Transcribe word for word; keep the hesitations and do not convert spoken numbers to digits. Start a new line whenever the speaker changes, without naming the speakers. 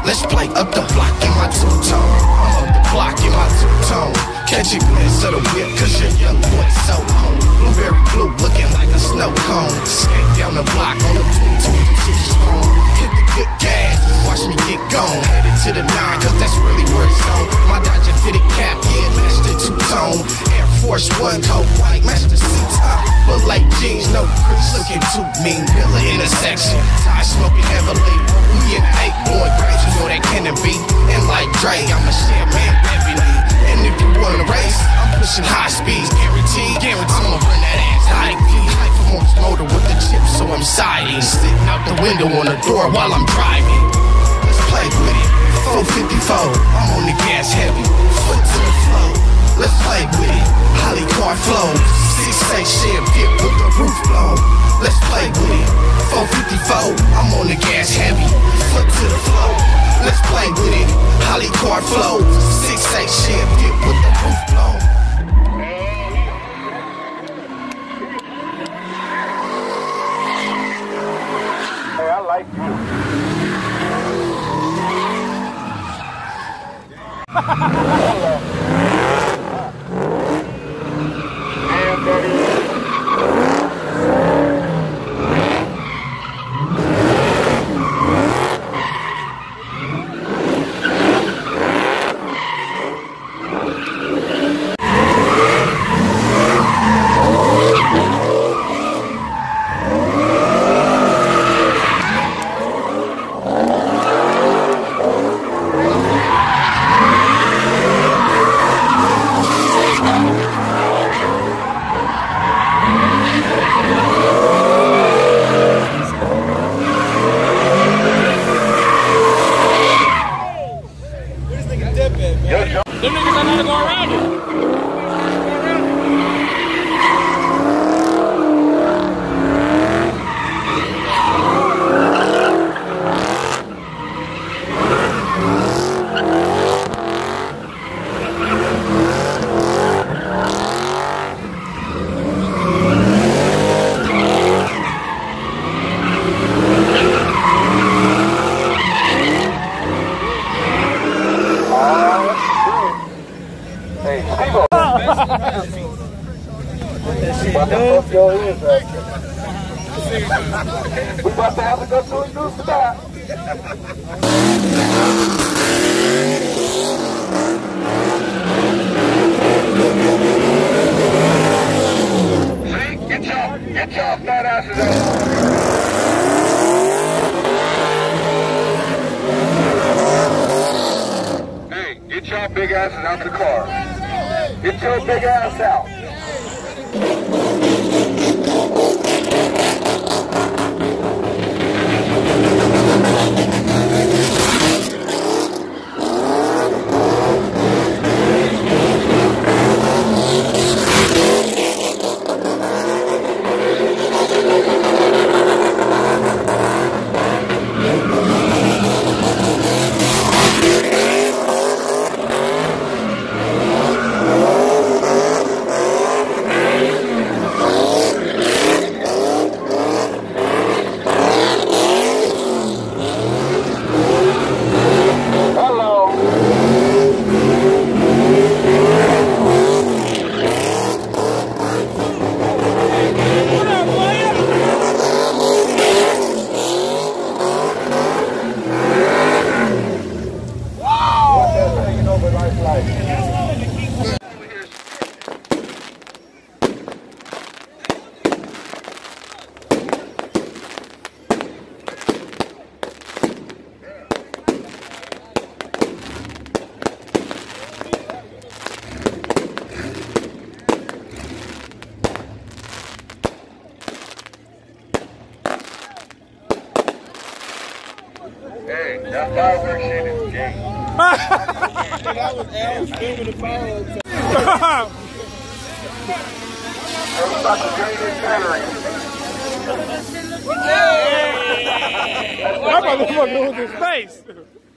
Let's play up the block in my two-tone. I'm up the block in my two-tone. Catch a glimpse of the whip, cause your young boy so home. Blueberry blue, looking like a snow cone. Skate down the block on the two-two-two strong. Hit the good gas, watch me get gone. Headed to the nine, cause that's really where it's on. My Dodger fitted cap, yeah, match the two-tone. Air Force One, coat white, match the C-top. But like jeans, no crease, looking too mean. Villa intersection, tie smoking heavily. We in eight, going crazy, you know that cannon be. And like Dre, I'm a shit man, revenue. And if you wanna race, I'm pushing high speeds, guaranteed. Guaranteed. I'ma run that ass high key. High performance motor with the chips, so I'm siding. Sitting out the window on the door while I'm driving. Let's play with it. four fifty-four, I'm on the gas heavy. Foot to the floor. Let's play with it. Holly car flows. six eight shit fit with the roof blown. Let's play with it. four fifty-four, I'm on the gas heavy. Foot to the floor. Let's play with it. Holly car flows. six eight shit fit with the roof blown.
Hey, I like you. Damn, buddy.
Them niggas are gonna go around it.
We about to have to go to a new spot. See? Get your, get your fat asses out. Hey, get your big asses out of the car. Get your big ass out. Hey, that fireworks shit is gay.
That was Al screaming the fireworks.
I'm about to drain this battery.
That motherfucker was his face.